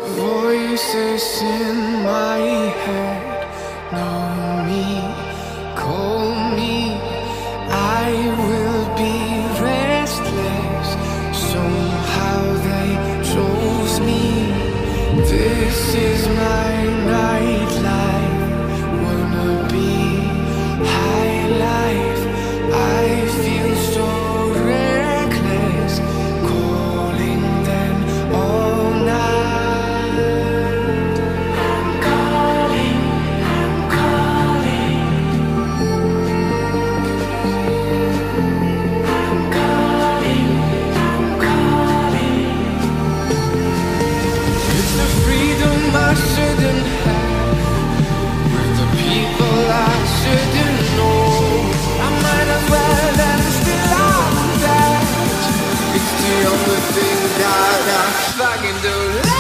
Voices in my head know me, call me. I will be restless. Somehow they chose me. This is my nightlife. Wanna be high life. I feel so reckless, calling them all night. I'm calling, I'm calling. I'm calling, I'm calling. It's the freedom I shouldn't have, with the people I shouldn't know. I might as well and still I'm that. It's the only thing that I fucking do.